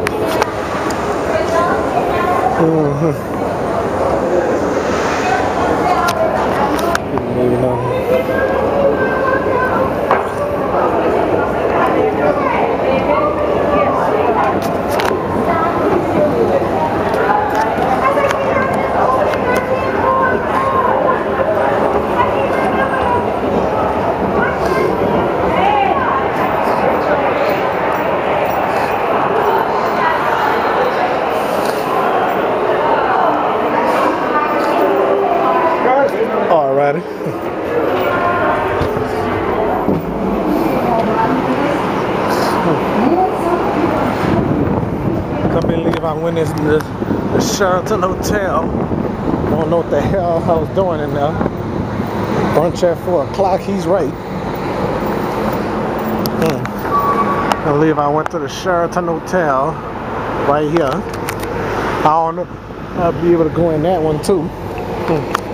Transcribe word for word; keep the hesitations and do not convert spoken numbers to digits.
Mm-hmm. Maybe not. Alrighty. Can't believe I went into the, the Sheraton Hotel. Don't know what the hell I was doing in there. Brunch at four o'clock. He's right. Hmm. I believe I went to the Sheraton Hotel right here. I don't know. I'll be able to go in that one too. Hmm.